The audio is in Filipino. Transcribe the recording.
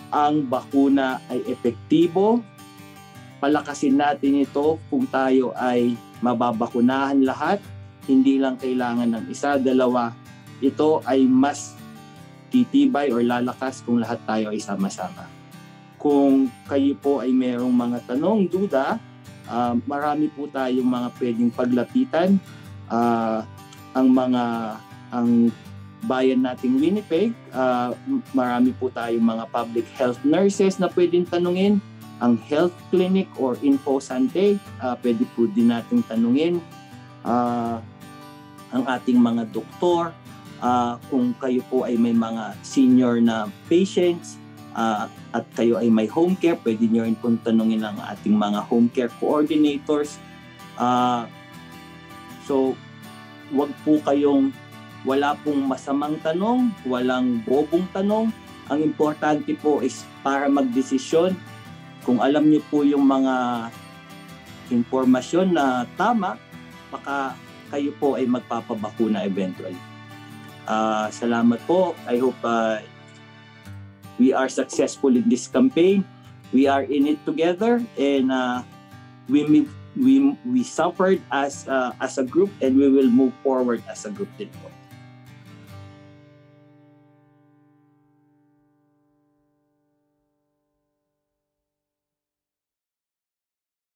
ang bakuna ay epektibo. Palakasin natin ito kung tayo ay mababakunahan lahat. Hindi lang kailangan ng isa, dalawa. Ito ay mas titibay or lalakas kung lahat tayo ay sama-sama. Kung kayo po ay mayroong mga tanong, duda, marami po tayong mga pwedeng paglapitan. Ang bayan nating Winnipeg, marami po tayong mga public health nurses na pwedeng tanungin. Ang health clinic or InfoSante, pwede po din nating tanungin. Ang ating mga doktor, kung kayo po ay may mga senior na patients at kayo ay may home care, pwede nyo rin pong tanungin ang ating mga home care coordinators. So, wala pong masamang tanong, walang bobong tanong. Ang importante po is para magdesisyon. Kung alam niyo po yung mga impormasyon na tama, baka kayo po ay magpapabakuna eventually. Salamat po. I hope we are successful in this campaign. We are in it together, and we suffered as a group, and we will move forward as a group din po.